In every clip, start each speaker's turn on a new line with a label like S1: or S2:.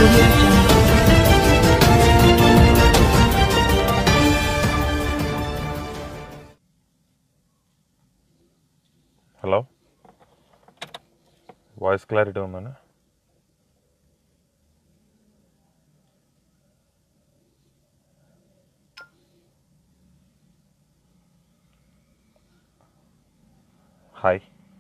S1: Audio Jungle.
S2: Hello, voice clarity ఉందన్న? Hi.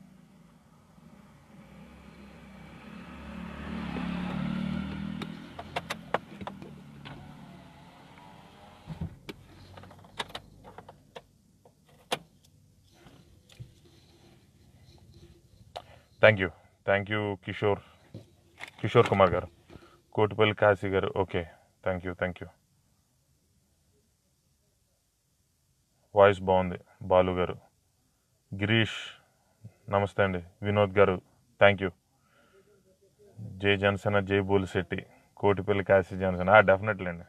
S2: Thank you Kishore Kumar గారు, కోటిపల్లి కాశీ గారు. Okay, thank you. వాయిస్ బాగుంది. బాలు గారు, గిరీష్ నమస్తే అండి. వినోద్ గారు థ్యాంక్ యూ. జై జనసేన, జై బోలిశెట్టి, కోటిపల్లి కాశీ జనసేన. డెఫినెట్లీ అండి.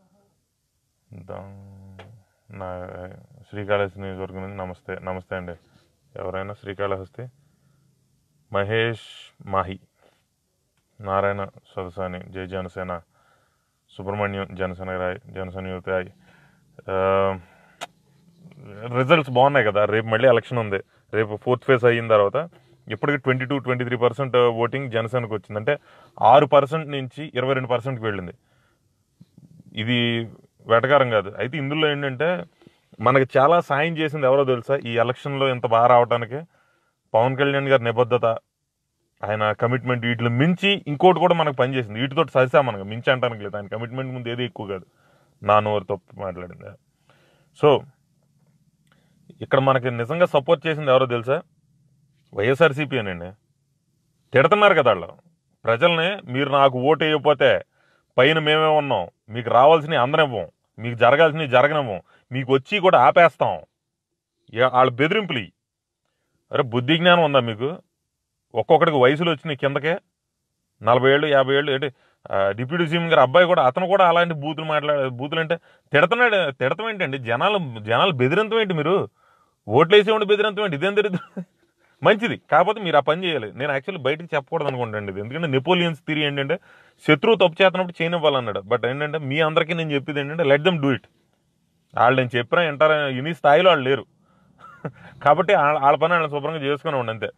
S2: నా శ్రీకాళహస్తి నియోజకవర్గం నుంచి నమస్తే అండి. ఎవరైనా శ్రీకాళహస్తి. మహేష్ మాహి, నారాయణ సదసాని, జై జనసేన, సుబ్రహ్మణ్యం జనసేన యువత. రిజల్ట్స్ బాగున్నాయి కదా. రేపు మళ్ళీ ఎలక్షన్ ఉంది. రేపు 4th ఫేజ్ అయిన తర్వాత ఇప్పటికి 22-23% ఓటింగ్ జనసేనకు వచ్చింది. అంటే 6% నుంచి 22%కి వెళ్ళింది. ఇది వెటకారం కాదు. అయితే ఇందులో ఏంటంటే మనకి చాలా సాయం చేసింది ఎవరో తెలుసా ఈ ఎలక్షన్లో ఇంత బాగా రావడానికి? పవన్ కళ్యాణ్ గారి నిబద్ధత, ఆయన కమిట్మెంట్, వీటిలో మించి ఇంకోటి కూడా మనకు పనిచేసింది. వీటితో సరిసా మనకు మించి అంటానికి లేదు. ఆయన కమిట్మెంట్ ముందు ఏది ఎక్కువ కాదు. నా నోరు తప్పు మాట్లాడింది. సో ఇక్కడ మనకి నిజంగా సపోర్ట్ చేసింది ఎవరో తెలుసా? వైఎస్ఆర్సీపీ అనండి. తిడుతున్నారు కదా వాళ్ళు ప్రజల్ని. మీరు నాకు ఓటు వేయకపోతే పైన మేమే ఉన్నాం, మీకు రావాల్సినవి అందనివ్వం, మీకు జరగాల్సినవి జరగనివ్వం, మీకు వచ్చి కూడా ఆపేస్తాం. వాళ్ళ బెదిరింపులు. అరే బుద్ధి జ్ఞానం ఉందా మీకు? ఒక్కొక్కడికి వయసులో వచ్చినాయి కిందకే 40 ఏళ్ళు 50 ఏళ్ళు. ఏంటి డిప్యూటీ సీఎం గారు అబ్బాయి కూడా, అతను కూడా అలాంటి బూతులు అంటే తిడతం ఏంటండి? జనాలు బెదిరింతం ఏంటి? మీరు ఓట్లు వేసేవాడి బెదిరింతం ఏంటి? ఇదేం తెలియదు. మంచిది కాకపోతే మీరు ఆ పని చేయాలి. నేను యాక్చువల్లీ బయటకు చెప్పకూడదు అనుకుంటాను ఇది. ఎందుకంటే నెపోలియన్స్ థియరీ ఏంటంటే శత్రువు తప్పు చేస్తున్నప్పుడు చేయనివ్వాలన్నాడు. బట్ ఏంటంటే మీ అందరికీ నేను చెప్పేది ఏంటంటే లెట్ దెమ్ డూ ఇట్. వాళ్ళు నేను చెప్పినా వింటారా? ఇన్ని స్థాయిలో వాళ్ళు లేరు. కాబట్టి వాళ్ళ పని వాళ్ళని శుభ్రంగా చేసుకుని ఉండి అంతే.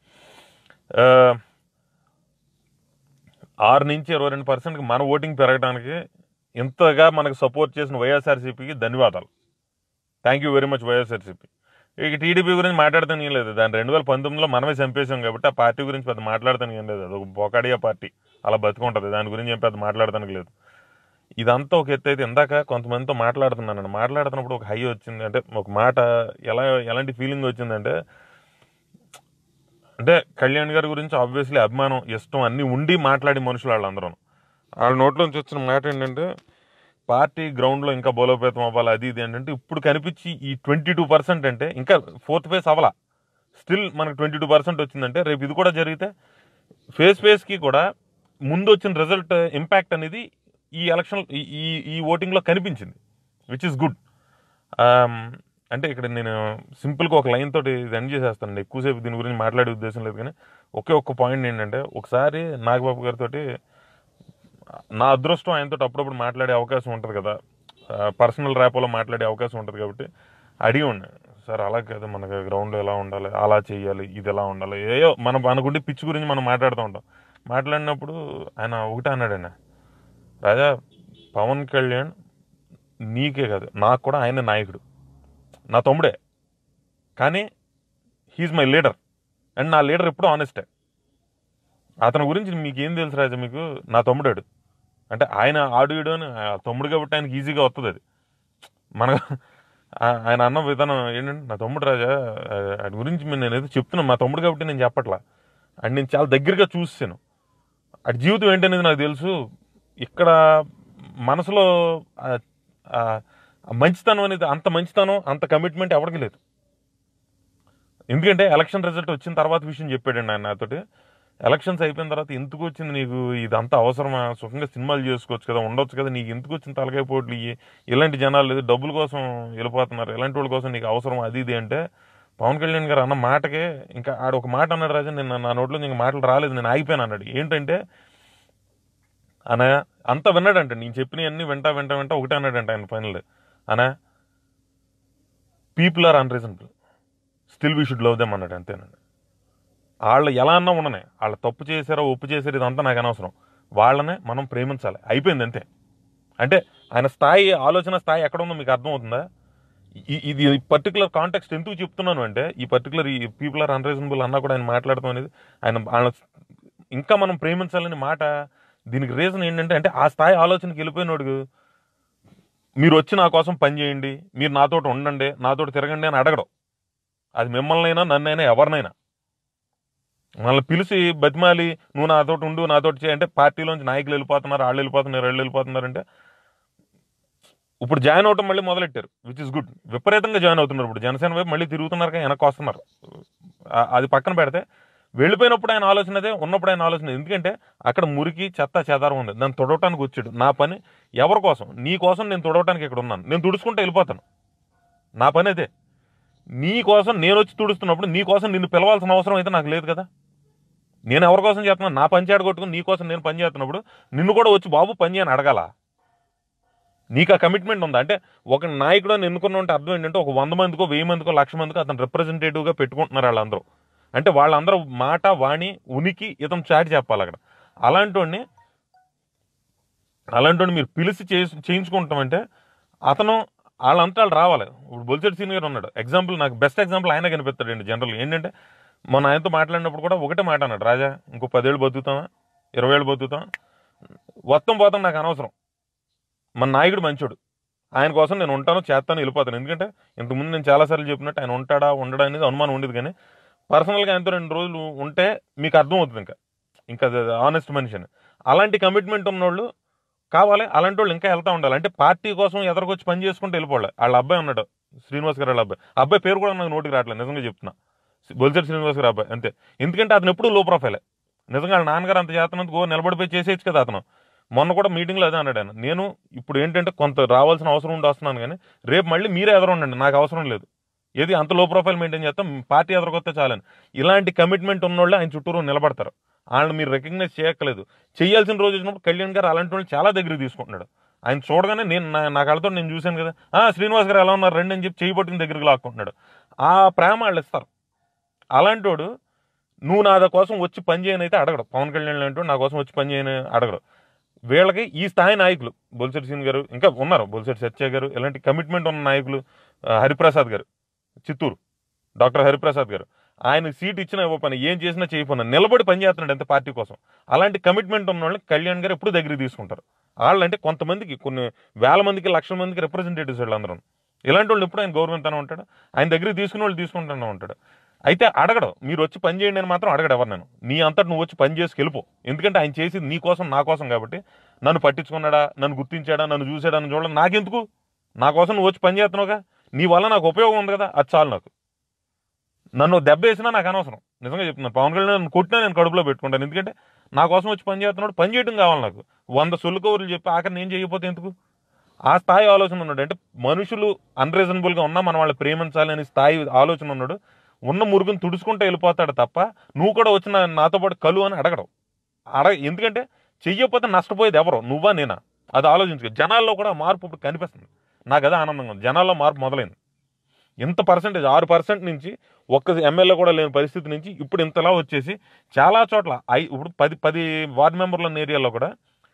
S2: 6 నుంచి 22%కి మన ఓటింగ్ పెరగడానికి ఇంతగా మనకు సపోర్ట్ చేసిన వైఎస్ఆర్సీపీకి ధన్యవాదాలు. Thank you very much YSRCP. ఇక టీడీపీ గురించి మాట్లాడతాను ఏం లేదు. దాన్ని 2019లో మనమే చంపేశాం కాబట్టి ఆ పార్టీ గురించి పెద్ద మాట్లాడతాను ఏం లేదు. అది ఒక బొకాడియా పార్టీ, అలా బతుకుంటుంది. దాని గురించి ఏం పెద్ద మాట్లాడతానికి లేదు. ఇదంతా ఒక ఎత్తు అయితే ఇందాక కొంతమందితో మాట్లాడుతున్నప్పుడు ఒక హై వచ్చింది. అంటే ఒక మాట ఎలాంటి ఫీలింగ్ వచ్చిందంటే, అంటే కళ్యాణ్ గారి గురించి ఆబ్వియస్లీ అభిమానం, ఇష్టం అన్నీ ఉండి మాట్లాడే మనుషులు వాళ్ళందరూ. వాళ్ళ నోట్లోంచి వచ్చిన మాట ఏంటంటే పార్టీ గ్రౌండ్లో ఇంకా బలోపేతం అవ్వాలి, అది ఇది ఏంటంటే ఇప్పుడు కనిపించి ఈ 22% అంటే ఇంకా 4th ఫేజ్ అవ్వాలా, స్టిల్ మనకు 22% వచ్చిందంటే రేపు ఇది కూడా జరిగితే ఫేజ్కి కూడా ముందు వచ్చిన రిజల్ట్ ఇంపాక్ట్ అనేది ఈ ఎలక్షన్ ఈ ఓటింగ్లో కనిపించింది, విచ్ ఇస్ గుడ్. అంటే ఇక్కడ నేను సింపుల్గా ఒక లైన్ తోటి ఇది ఎండ్ చేసేస్తానండి. ఎక్కువసేపు దీని గురించి మాట్లాడే ఉద్దేశం లేదు. కానీ ఒక్క పాయింట్ ఏంటంటే, ఒకసారి నాగబాబు గారితో నా అదృష్టం ఆయనతో అప్పుడప్పుడు మాట్లాడే అవకాశం ఉంటుంది కదా, పర్సనల్ ర్యాపోలో మాట్లాడే అవకాశం ఉంటుంది. కాబట్టి అడిగి ఉండే, సార్ అలా కదా మనకు గ్రౌండ్లో ఎలా ఉండాలి, అలా చేయాలి, ఇది ఎలా ఉండాలి, ఏయో మనకుండి పిచ్చి గురించి మనం మాట్లాడుతూ ఉంటాం. మాట్లాడినప్పుడు ఆయన ఒకటే అన్నాడు, రాజా పవన్ కళ్యాణ్ నీకే కాదు నాకు కూడా ఆయన నాయకుడు, నా తమ్ముడే, కానీ హీఈస్ మై లీడర్ అండ్ నా లీడర్ ఎప్పుడూ ఆనెస్టే. అతని గురించి మీకేం తెలుసు రాజా? మీకు నా తమ్ముడాడు అంటే ఆయన ఆడు అని తమ్ముడు కాబట్టి ఆయనకి ఈజీగా వస్తుంది. అది ఆయన అన్న విధానం ఏంటంటే, నా తమ్ముడు రాజా, వాడి గురించి నేను ఏదో చెప్తున్నాను, మా తమ్ముడు కాబట్టి నేను చెప్పట్లా, అండ్ నేను చాలా దగ్గరగా చూసాను, అటు జీవితం ఏంటనేది నాకు తెలుసు. ఇక్కడ మనసులో మంచితనం అనేది, అంత మంచితనం అంత కమిట్మెంట్ ఎవరికి లేదు. ఎందుకంటే ఎలక్షన్ రిజల్ట్ వచ్చిన తర్వాత విషయం చెప్పాడండి ఆయన నాతోటి. ఎలక్షన్స్ అయిపోయిన తర్వాత ఎందుకు వచ్చింది నీకు ఇదంతా అవసరమా, సుఖంగా సినిమాలు చేసుకోవచ్చు కదా, ఉండొచ్చు కదా, నీకు ఎందుకు వచ్చిన తలకాయ పోట్లు, ఇలాంటి జనాలు లేదు డబ్బుల కోసం వెళ్ళిపోతున్నారు, ఇలాంటి వాళ్ళ కోసం నీకు అవసరం, అది ఇది అంటే పవన్ కళ్యాణ్ గారు అన్న మాటకే ఇంకా ఆడ ఒక మాట అన్నాడు రాజా, నేను నా నోట్లో నీకు మాటలు రాలేదు, నేను ఆగిపోయాను అన్నాడు. ఏంటంటే అన్నయ్య అంతా విన్నాడంట, నేను చెప్పినవన్నీ వెంట ఒకటే అన్నాడంట ఆయన ఫైనల్. అనా people are unreasonable, still we should love them అన్నాడు. అంతేనండి. వాళ్ళు ఎలా అన్నా ఉండనే, వాళ్ళు తప్పు చేశారో ఒప్పు చేశారో ఇదంతా నాకు అనవసరం, వాళ్ళనే మనం ప్రేమించాలి, అయిపోయింది అంతే. అంటే ఆయన స్థాయి, ఆలోచన స్థాయి ఎక్కడ ఉందో మీకు అర్థమవుతుందా? ఇది పర్టికులర్ కాంటెక్స్ట్ ఎందుకు చెప్తున్నాను అంటే, ఈ పర్టికులర్ ఈ పీపుల్ ఆర్ అన్రీజనబుల్ అన్నా కూడా ఆయన మాట్లాడతాం అనేది, ఆయన ఇంకా మనం ప్రేమించాలని మాట. దీనికి రీజన్ ఏంటంటే, అంటే ఆ స్థాయి ఆలోచనకి వెళ్ళిపోయినోడు మీరు వచ్చి నా కోసం పని చేయండి, మీరు నాతోటి ఉండండి, నాతోటి తిరగండి అని అడగడం. అది మిమ్మల్నైనా నన్నైనా ఎవరినైనా మనల్ని పిలిచి బతిమాలి నువ్వు నాతోటి ఉండు, నాతోటి చేయంటే పార్టీలోంచి నాయకులు వెళ్ళిపోతున్నారు, వాళ్ళు వెళ్ళిపోతున్నారు, వాళ్ళు వెళ్ళిపోతున్నారంటే ఇప్పుడు జాయిన్ అవటం మళ్ళీ మొదలెట్టారు, విచ్ ఇస్ గుడ్. విపరీతంగా జాయిన్ అవుతున్నారు. ఇప్పుడు జనసేన వైపు మళ్ళీ తిరుగుతున్నారు, వెనక్కి వస్తున్నారు. అది పక్కన పెడితే వెళ్ళిపోయినప్పుడు ఆయన ఆలోచన అదే, ఉన్నప్పుడు ఆయన ఆలోచన. ఎందుకంటే అక్కడ మురికి చెత్త చెదారం ఉంది, దాన్ని తుడవటానికి వచ్చాడు. నా పని ఎవరి కోసం? నీ కోసం నేను తుడవటానికి ఇక్కడ ఉన్నాను, నేను తుడుచుకుంటే వెళ్ళిపోతాను, నా పని అదే. నీ కోసం నేను వచ్చి తుడుస్తున్నప్పుడు నీ కోసం నిన్ను పిలవాల్సిన అవసరం అయితే నాకు లేదు కదా. నేను ఎవరి కోసం చేస్తున్నాను? నా పని కొట్టుకుని నీ కోసం నేను పని చేస్తున్నప్పుడు నిన్ను కూడా వచ్చి బాబు పని చేయని అడగాల? నీకు ఆ కమిట్మెంట్ ఉందా? అంటే ఒక నాయకుడు అని ఎన్నుకున్న అంటే అర్థం ఏంటంటే, ఒక 100 మందికో 1000 మందికో 1,00,000 మందికో అతను రిప్రజెంటేటివ్గా పెట్టుకుంటున్నారు వాళ్ళందరూ. అంటే వాళ్ళందరూ మాట వాణి ఉనికి ఇతను చాటి చెప్పాలి అక్కడ. అలాంటి మీరు పిలిచి చేయించుకుంటామంటే అతను వాళ్ళంతా వాళ్ళు రావాలి. ఇప్పుడు బొలిశెట్టి శ్రీను గారు ఉన్నాడు ఎగ్జాంపుల్, నాకు బెస్ట్ ఎగ్జాంపుల్ ఆయన కనిపిస్తాడండి. జనరల్ ఏంటంటే, మన ఆయనతో మాట్లాడినప్పుడు కూడా ఒకటే మాట అన్నాడు, రాజా ఇంకో 10 ఏళ్ళు బతుకుతామా, 20 ఏళ్ళు బతుకుతామా, మొత్తం పోతాం నాకు అనవసరం, మన నాయకుడు మంచోడు, ఆయన కోసం నేను ఉంటాను, చేస్తాను, వెళ్ళిపోతాను. ఎందుకంటే ఇంతకుముందు నేను చాలాసార్లు చెప్పినట్టు ఆయన ఉంటాడా ఉండడా అనేది అనుమానం ఉండేది. కానీ పర్సనల్గా ఆయనతో 2 రోజులు ఉంటే మీకు అర్థమవుతుంది ఇంకా ఆనెస్ట్ మనిషి అని. అలాంటి కమిట్మెంట్ ఉన్నోళ్ళు కావాలి, అలాంటి వాళ్ళు ఇంకా వెళ్తూ ఉండాలి. అంటే పార్టీ కోసం ఎదరికొచ్చి పని చేసుకుంటూ వెళ్ళిపోవాలి. వాళ్ళ అబ్బాయి ఉన్నాడు శ్రీనివాస్ గారు, వాళ్ళ అబ్బాయి పేరు కూడా నాకు నోటికి రావట్లేదు, నిజంగా చెప్తున్నా, బొలిశెట్టి శ్రీనివాస్ గారు అబ్బాయి. అంతే. ఎందుకంటే అతను ఎప్పుడు లో ప్రొఫైలే. నిజంగా వాళ్ళ నాన్నగారు అంత చేస్తున్నందుకు నిలబడిపోయి చేసేయచ్చు కదా అతను. మొన్న కూడా మీటింగ్లో అదే అన్నాడు ఆయన, నేను ఇప్పుడు ఏంటంటే కొంత రావాల్సిన అవసరం ఉండి వస్తున్నాను, కానీ రేపు మళ్ళీ మీరే ఎదురు ఉండండి, నాకు అవసరం లేదు, ఏది అంత లో ప్రొఫైల్ మెయింటైన్ చేస్తాం, పార్టీ ఎదురుకొస్తే చాలని. ఇలాంటి కమిట్మెంట్ ఉన్నోళ్ళు ఆయన చుట్టూరు నిలబడతారు. వాళ్ళని మీరు రికగ్నైజ్ చేయక్కలేదు. చేయాల్సిన రోజు వచ్చినప్పుడు కళ్యాణ్ గారు అలాంటి వాళ్ళు చాలా దగ్గరికి తీసుకుంటున్నాడు. ఆయన చూడగానే నా కళ్ళతో నేను చూశాను కదా, శ్రీనివాస్ గారు ఎలా ఉన్నారు రండి అని చెప్పి చేయి పట్టుకుని దగ్గరికి లాక్కుంటున్నాడు. ఆ ప్రేమ వాళ్ళు ఇస్తారు. అలాంటి వాడు నువ్వు నా కోసం వచ్చి పని చేయని అయితే అడగడు. పవన్ కళ్యాణ్ లాంటి నా కోసం వచ్చి పని చేయని అడగడు. వీళ్ళకి ఈ స్థాయి నాయకులు బొలిశెట్టి శ్రీను గారు, ఇంకా ఉన్నారు బొలిశెట్టి సత్య గారు, ఇలాంటి కమిట్మెంట్ ఉన్న నాయకులు, హరిప్రసాద్ గారు చిత్తూరు, డాక్టర్ హరిప్రసాద్ గారు, ఆయన సీట్ ఇచ్చినా ఇవ్వపని ఏం చేసినా చేయకపోయినా నిలబడి పని చేస్తున్నాడు అంతే పార్టీ కోసం. అలాంటి కమిట్మెంట్ ఉన్న వాళ్ళని కళ్యాణ్ గారు ఎప్పుడు దగ్గరికి తీసుకుంటారు. వాళ్ళంటే కొంతమందికి, కొన్ని వేల మందికి, లక్షల మందికి రిప్రజెంటేటివ్స్ వీళ్ళందరూ. ఇలాంటి వాళ్ళు ఎప్పుడు ఆయన గవర్నమెంట్ ఉంటాడు, ఆయన దగ్గరికి తీసుకునే వాళ్ళు తీసుకుంటూనే ఉంటాడు. అయితే అడగడం, మీరు వచ్చి పని చేయండి అని మాత్రం అడగడు ఎవరు. నేను నీ అంతటి నువ్వు వచ్చి పని చేసి వెళ్ళిపో. ఎందుకంటే ఆయన చేసింది నీ కోసం నా కోసం కాబట్టి. నన్ను పట్టించుకున్నాడా, నన్ను గుర్తించాడా, నన్ను చూసాడా అని చూడాలి నాకెందుకు? నా కోసం నువ్వు వచ్చి పని చేస్తున్నావుగా, నీ వల్ల నాకు ఉపయోగం ఉంది కదా, అది చాలు నాకు. నన్ను దెబ్బ వేసినా నాకు అనవసరం, నిజంగా చెప్తున్నాను. పవన్ కళ్యాణ్ నన్ను కొట్టినా నేను కడుపులో పెట్టుకుంటాను. ఎందుకంటే నా కోసం వచ్చి పని చేస్తున్నాడు, పని చేయడం కావాలి నాకు. 100 సొల్లు కబుర్లు చెప్పి ఆఖరి నేను చేయకపోతే ఎందుకు? ఆ స్థాయి ఆలోచన ఉన్నాడు. అంటే మనుషులు అన్రీజనబుల్గా ఉన్నా మనం వాళ్ళని ప్రేమించాలి అనే స్థాయి ఆలోచన ఉన్నాడు. ఉన్న మురుగును తుడుచుకుంటే వెళ్ళిపోతాడు తప్ప నువ్వు కూడా వచ్చిన నాతో పాటు కలు అని అడగడం. ఎందుకంటే చెయ్యకపోతే నష్టపోయేది ఎవరో, నువ్వా నేనా? అది ఆలోచించుకో. జనాల్లో కూడా మార్పు ఇప్పుడు కనిపిస్తుంది. నాకు అదే ఆనందంగా ఉంది. జనాల్లో మార్పు మొదలైంది. ఇంత పర్సెంటేజ్ 6% నుంచి ఒక్క ఎమ్మెల్యే కూడా లేని పరిస్థితి నుంచి ఇప్పుడు ఇంతలా వచ్చేసి చాలా చోట్ల ఇప్పుడు 10 వార్డు మెంబర్ల ఉన్న ఏరియాలో కూడా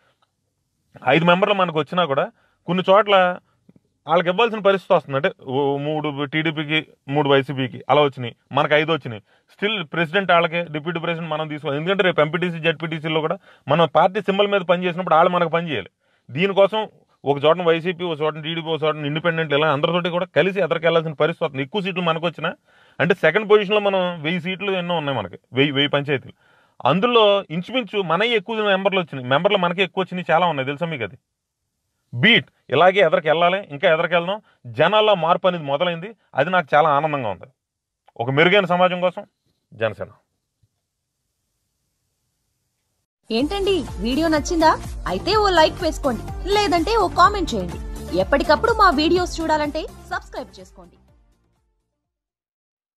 S2: 5 మెంబర్లు మనకు వచ్చినా కూడా కొన్ని చోట్ల వాళ్ళకి ఇవ్వాల్సిన పరిస్థితి వస్తుంది. అంటే 3 టీడీపీకి 3 వైసీపీకి అలా వచ్చినాయి, మనకు 5 వచ్చినాయి. స్టిల్ ప్రెసిడెంట్ వాళ్ళకే, డిప్యూటీ ప్రెసిడెంట్ మనం తీసుకోవాలి. ఎందుకంటే రేపు ఎంపీటీసీ జడ్పీటీసీలో కూడా మనం పార్టీ సింబల్ మీద పని చేసినప్పుడు వాళ్ళు మనకు పని చేయాలి. దీనికోసం ఒక చోట వైసీపీ, ఒక చోట టీడీపీ, ఒక చోట ఇండిపెండెంట్, ఇలా అందరితోటి కూడా కలిసి ఎదరికెళ్లాల్సిన పరిస్థితి వస్తుంది. ఎక్కువ సీట్లు మనకు వచ్చినా, అంటే సెకండ్ పొజిషన్లో మనం 1000 సీట్లు ఎన్నో ఉన్నాయి మనకి, 1000 పంచాయతీలు. అందులో ఇంచుమించు మనకి ఎక్కువ మెంబర్లు వచ్చినాయి, మెంబర్లు మనకే ఎక్కువ వచ్చినాయి, చాలా ఉన్నాయి తెలుసా మీకు. అది బీట్ ఇలాగే ఎదరికెళ్ళాలి, ఇంకా ఎదరికెళ్దాం. జనాల్లో మార్పు అనేది మొదలైంది. అది నాకు చాలా ఆనందంగా ఉంది. ఒక మెరుగైన సమాజం కోసం జనసేన.
S1: ఏంటండి వీడియో నచ్చిందా? అయితే ఓ లైక్ వేసుకోండి, లేదంటే ఓ కామెంట్ చేయండి. ఎప్పటికప్పుడు మా వీడియోస్ చూడాలంటే సబ్స్క్రైబ్ చేసుకోండి.